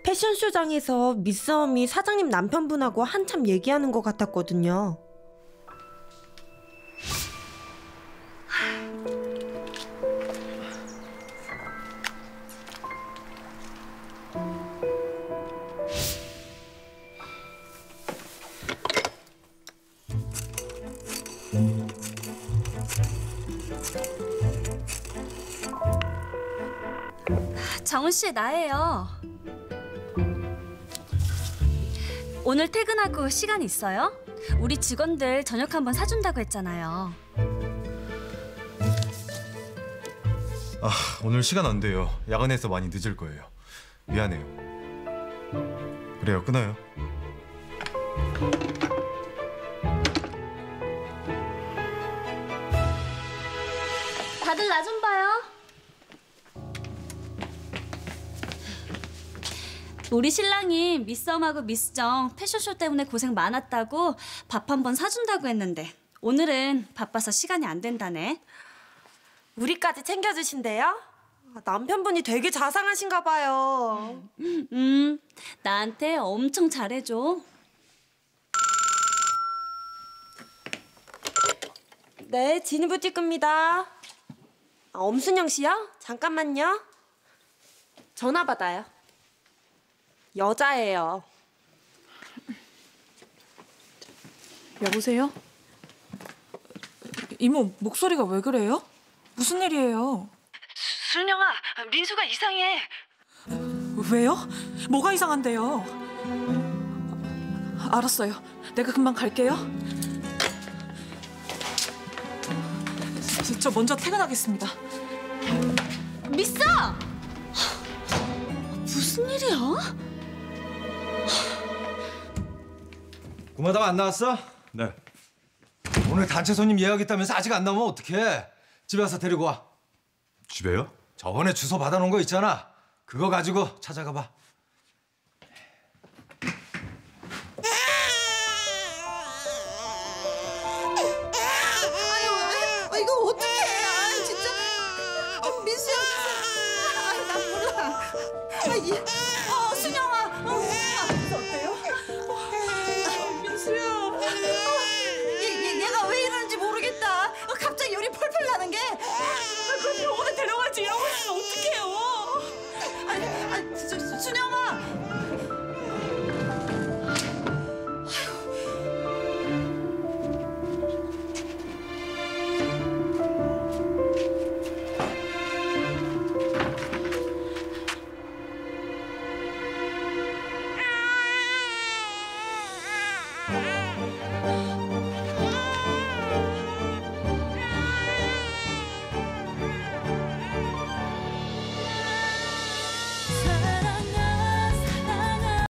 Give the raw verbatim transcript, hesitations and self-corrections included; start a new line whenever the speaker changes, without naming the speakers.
패션쇼장에서 미스엄이 사장님 남편분하고 한참 얘기하는 것 같았거든요.
정은 씨, 나예요. 오늘 퇴근하고 시간 있어요? 우리 직원들 저녁 한번 사준다고 했잖아요.
아, 오늘 시간 안 돼요. 야간에서 많이 늦을 거예요. 미안해요. 그래요, 끊어요.
다들 나 좀 봐요. 우리 신랑이 미스엄하고 미스정 패션쇼 때문에 고생 많았다고 밥 한 번 사준다고 했는데 오늘은 바빠서 시간이 안 된다네.
우리까지 챙겨주신대요? 남편분이 되게 자상하신가 봐요.
음, 나한테 엄청 잘해줘.
네, 지니부티크입니다. 아, 엄순영 씨요? 잠깐만요. 전화 받아요. 여자예요.
여보세요? 이모, 목소리가 왜 그래요? 무슨 일이에요?
순영아, 민수가 이상해.
왜요? 뭐가 이상한데요? 알았어요. 내가 금방 갈게요. 저 먼저 퇴근하겠습니다.
미스! 무슨 일이야?
구마담 안 나왔어?
네.
오늘 단체 손님 예약 있다면서 아직 안 나오면 어떡해? 집에 와서 데리고 와.
집에요?
저번에 주소 받아놓은 거 있잖아. 그거 가지고 찾아가 봐.
아유, 이거 어떡해. 아유, 진짜. 민수야. 아, 나 몰라. 아, 이,